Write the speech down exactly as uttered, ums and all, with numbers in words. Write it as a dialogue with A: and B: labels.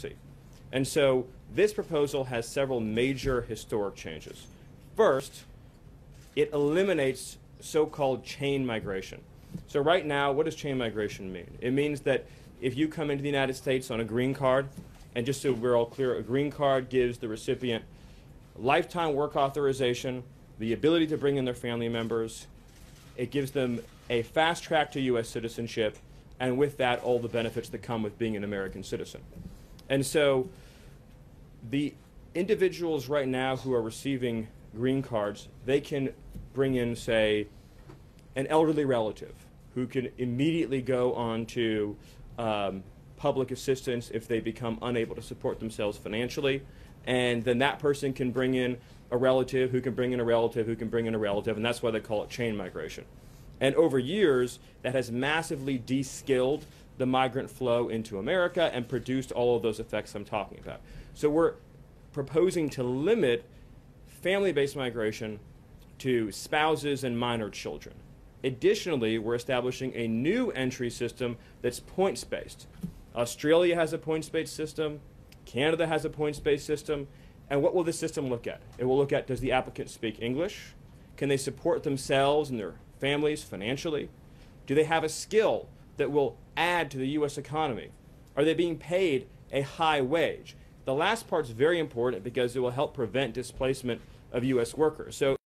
A: And so this proposal has several major historic changes. First, it eliminates so-called chain migration. So right now, what does chain migration mean? It means that if you come into the United States on a green card, and just so we're all clear, a green card gives the recipient lifetime work authorization, the ability to bring in their family members. It gives them a fast track to U S citizenship, and with that, all the benefits that come with being an American citizen. And so the individuals right now who are receiving green cards, they can bring in, say, an elderly relative who can immediately go on to um, public assistance if they become unable to support themselves financially. And then that person can bring in a relative who can bring in a relative who can bring in a relative, and that's why they call it chain migration. And over years, that has massively de-skilled the migrant flow into America and produced all of those effects I'm talking about. So we're proposing to limit family-based migration to spouses and minor children. Additionally, we're establishing a new entry system that's points-based. Australia has a points-based system. Canada has a points-based system. And what will this system look at? It will look at, does the applicant speak English? Can they support themselves and their families financially? Do they have a skill that will add to the U S economy? Are they being paid a high wage? The last part's very important because it will help prevent displacement of U S workers. So